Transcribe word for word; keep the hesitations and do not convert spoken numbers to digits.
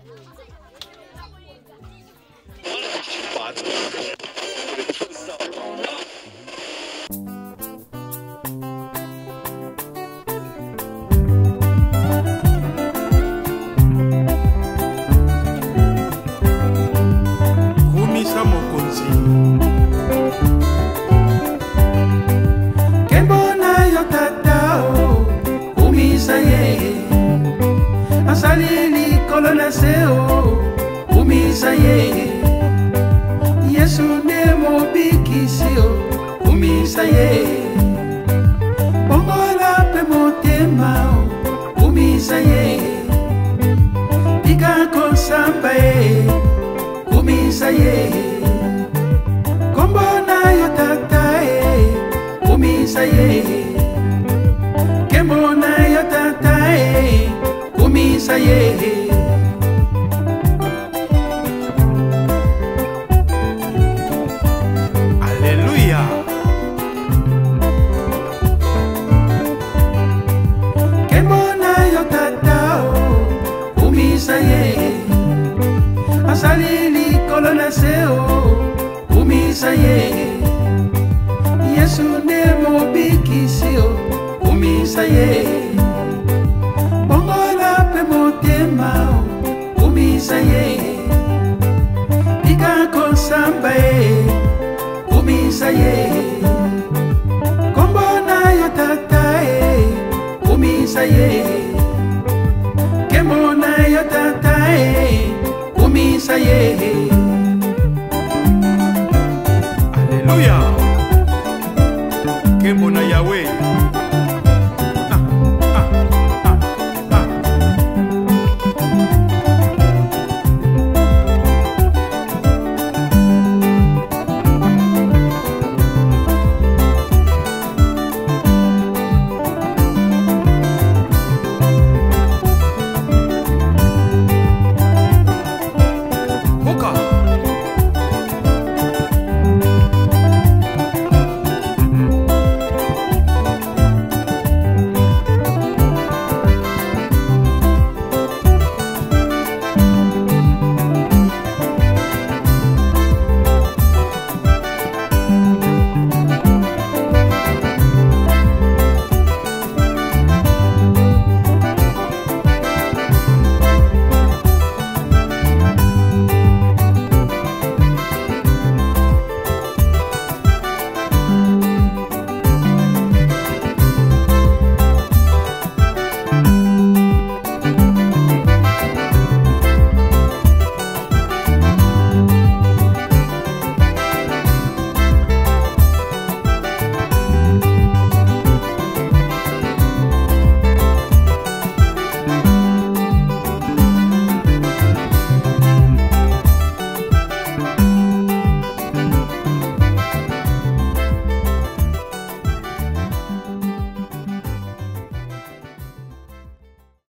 Asalili kolona seo umisa ye Yesu nemo bikisio umisa ye Bongola pe motema umisa ye Ika konsamba ye umisa ye Kombona yotata ye umisa ye Kembona yotata ye umisa ye Alleluia Kembona yotata umisa ye Asalili kolona seo umisa ye Yesu nemo bikisio umisa ye Bongola pe motema umisa ye Ika konsamba ye umisa ye Kombona yotata ye umisa ye Kembona yotata ye umisa ye Alleluia Kembona Yahweh